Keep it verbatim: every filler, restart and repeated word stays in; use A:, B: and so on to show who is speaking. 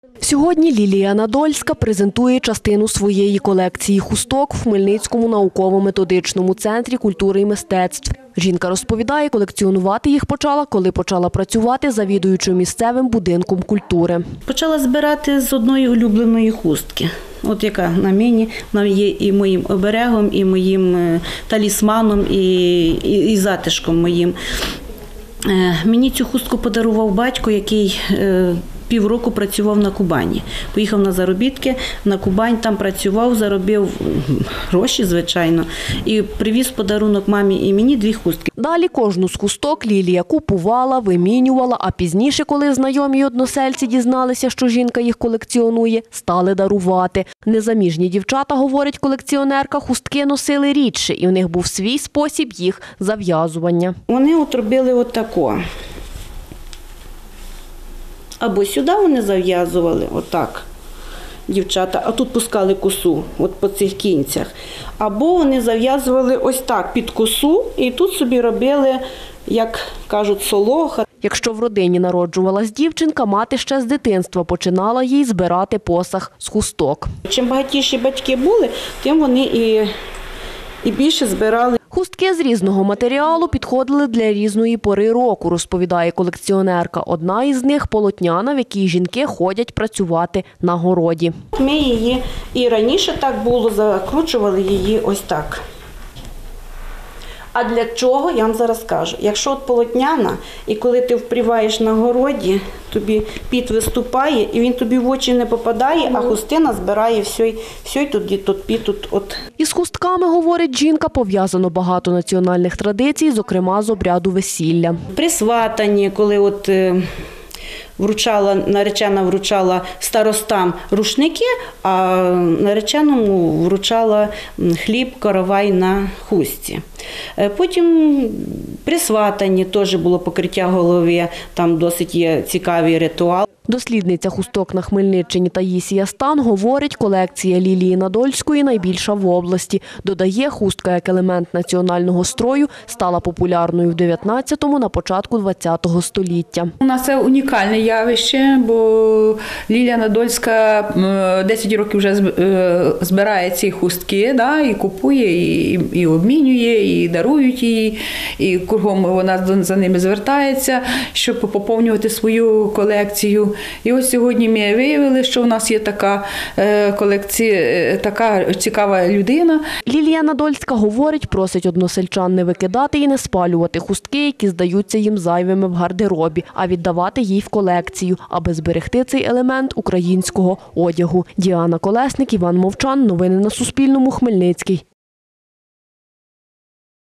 A: Сьогодні Лілія Надольська презентує частину своєї колекції хусток в Хмельницькому науково-методичному центрі культури і мистецтв. Жінка розповідає, колекціонувати їх почала, коли почала працювати завідуючою місцевим будинком культури.
B: Почала збирати з одної улюбленої хустки, от яка на мені, вона є і моїм оберегом, і моїм талісманом, і, і, і затишком моїм. Мені цю хустку подарував батько, який півроку працював на Кубані. Поїхав на заробітки, на Кубань, там працював, заробив гроші, звичайно, і привіз подарунок мамі і мені дві хустки.
A: Далі кожну з хусток Лілія купувала, вимінювала, а пізніше, коли знайомі односельці дізналися, що жінка їх колекціонує, стали дарувати. Незаміжні дівчата, говорить колекціонерка, хустки носили рідше, і в них був свій спосіб їх зав'язування.
B: Вони от робили отако. Або сюди вони зав'язували, отак, дівчата, а тут пускали косу, от по цих кінцях. Або вони зав'язували ось так, під косу, і тут собі робили, як кажуть, солоха.
A: Якщо в родині народжувалась дівчинка, мати ще з дитинства починала їй збирати посаг з хусток.
B: Чим багатіші батьки були, тим вони і, і більше збирали.
A: Хустки з різного матеріалу підходили для різної пори року, розповідає колекціонерка. Одна із них – полотняна, в якій жінки ходять працювати на городі.
B: Ми її, і раніше так було, закручували її ось так. А для чого, я вам зараз скажу. Якщо от полотняна, і коли ти впріваєш на городі, тобі піт виступає, і він тобі в очі не попадає, а хустина збирає все, все тоді тут піт. Тут, от.
A: Із хустками, говорить жінка, пов'язано багато національних традицій, зокрема з обряду весілля.
B: При сватанні, коли от вручала, наречена вручала старостам рушники, а нареченому вручала хліб, коровай на хустці. Потім при сватанні теж було покриття голови, там досить є цікавий ритуал.
A: Дослідниця хусток на Хмельниччині Таїсія Стан говорить, колекція Лілії Надольської найбільша в області. Додає, хустка як елемент національного строю стала популярною в дев'ятнадцятому, на початку двадцятого століття.
C: У нас це унікальне явище, бо Лілія Надольська десять років вже збирає ці хустки, да, і купує, і, і обмінює, і дарують її, і кругом вона за ними звертається, щоб поповнювати свою колекцію. І ось сьогодні ми виявили, що у нас є така колекція, така цікава людина.
A: Лілія Надольська говорить, просить односельчан не викидати і не спалювати хустки, які здаються їм зайвими в гардеробі, а віддавати їй в колекцію, аби зберегти цей елемент українського одягу. Діана Колесник, Іван Мовчан. Новини на Суспільному. Хмельницький.